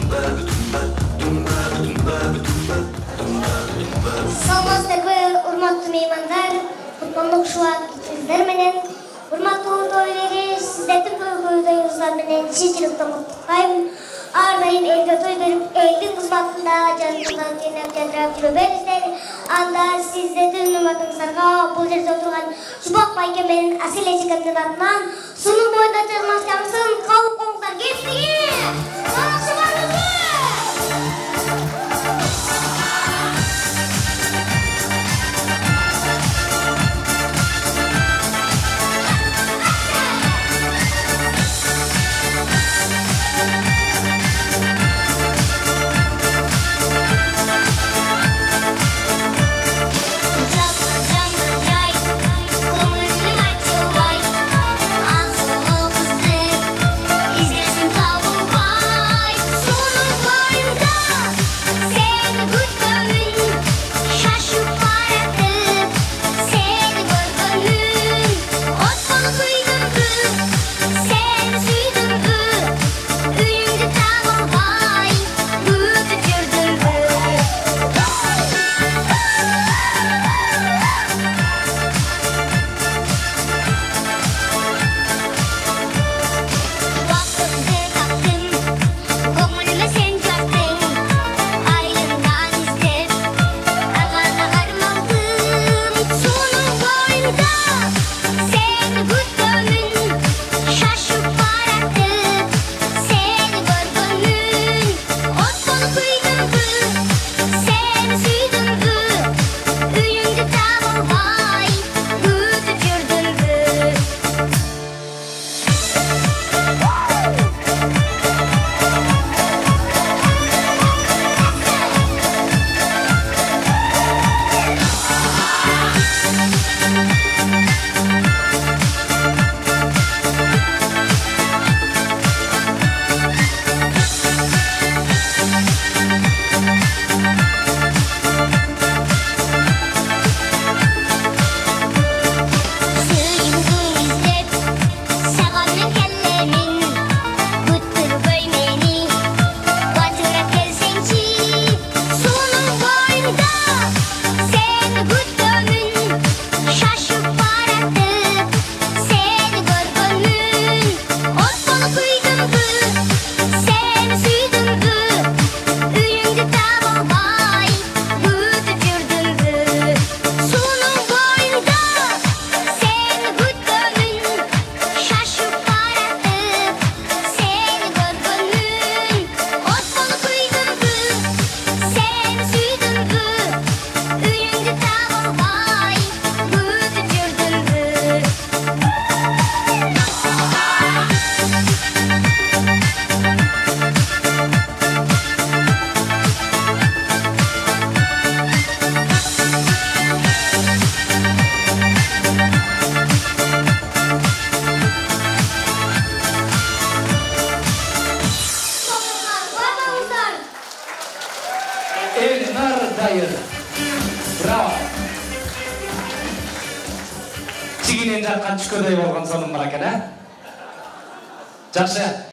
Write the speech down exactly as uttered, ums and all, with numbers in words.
Саламатсыздарбы, урматтуу меймандар, кутмандык шуак кетиңиздер менен, урматтуу той ээлери, сиздердин көйгөйүңүздөр менен чын жүрөктөн куттуктайм. Ар дайым элге той берип, элдин кызматында жаныңыздан жайнап жадырап жүрө бериңиздер. Анда сиздердин урматыңыздарга бул жерде отурган Жубак байке менен Асыл эжекемдин атынан сунук бойдо жазмаш жамсын кабыл коңуздар кепсиги. Жакшы барыңызбы? Bravo. Чигинен жаққан түшкөдөй болған соның бар екен, ә? Жақсы.